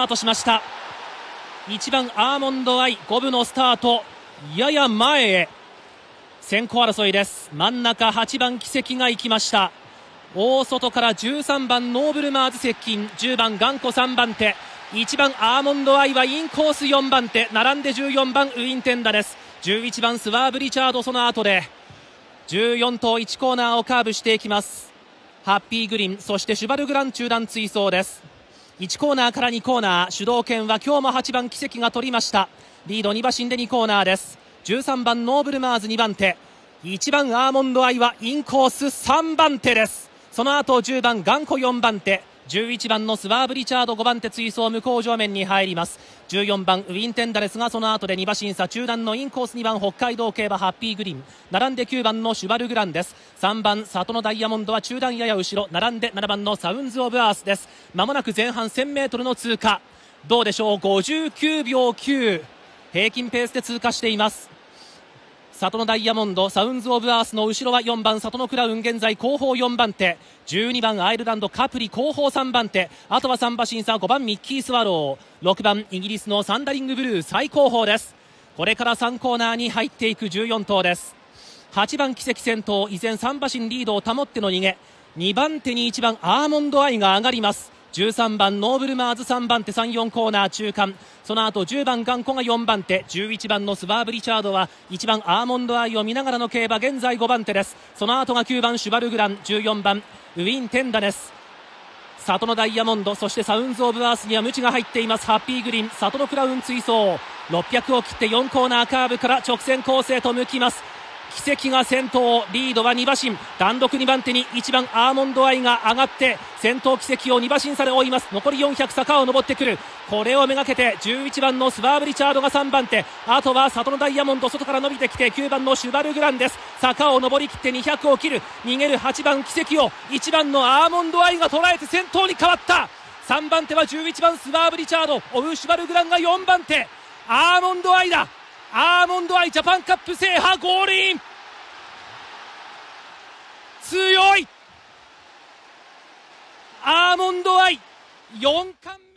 タートしました。1番アーモンドアイ、5部のスタート、やや前へ先行争いです。真ん中8番奇跡が行きました。大外から13番ノーブルマーズ接近、10番頑固3番手、1番アーモンドアイはインコース4番手、並んで14番ウィンテンダです。11番スワーブリチャード、その後で14頭1コーナーをカーブしていきます。ハッピーグリーン、そしてシュバルグラン中段追走です。1コーナーから2コーナー、主導権は今日も8番奇跡が取りました。リード2馬身で2コーナーです。13番ノーブルマーズ2番手、1番アーモンドアイはインコース3番手です。その後10番頑固4番手、11番のスワーブリチャード5番手追走、向こう上面に入ります。14番ウィンテンダですが、その後で2馬審査中段のインコース2番北海道競馬ハッピーグリーン、並んで9番のシュバルグランです。3番里のダイヤモンドは中段やや後ろ、並んで7番のサウンズオブアースです。まもなく前半 1000m の通過、どうでしょう、59秒9、平均ペースで通過しています。里のダイヤモンド、サウンズオブアースの後ろは4番里のクラウン、現在後方4番手、12番アイルランドカプリ後方3番手、あとは3馬審査5番ミッキースワロー、6番イギリスのサンダリングブルー最後方です。これから3コーナーに入っていく14頭です。8番奇跡先頭、依然3馬身リードを保っての逃げ、2番手に1番アーモンドアイが上がります。13番ノーブルマーズ3番手、3、4コーナー中間、その後10番頑固が4番手、11番のスバーブリチャードは1番アーモンドアイを見ながらの競馬、現在5番手です。その後が9番シュバルグラン、14番ウィンテンダです。里のダイヤモンド、そしてサウンズオブアースにはムチが入っています。ハッピーグリーン、里のクラウン追走、600を切って4コーナーカーブから直線コースへと向きます。奇跡が先頭、リードは2馬身、単独2番手に1番アーモンドアイが上がって先頭奇跡を2馬身差で追います。残り400、坂を上ってくる、これをめがけて11番のスワーブリチャードが3番手、あとは里のダイヤモンド外から伸びてきて9番のシュバルグランです。坂を上りきって200を切る、逃げる8番奇跡を1番のアーモンドアイが捉えて先頭に変わった。3番手は11番スワーブリチャード、追うシュバルグランが4番手、アーモンドアイだ。アーモンドアイジャパンカップ制覇、ゴールイン、強いアーモンドアイ4冠目。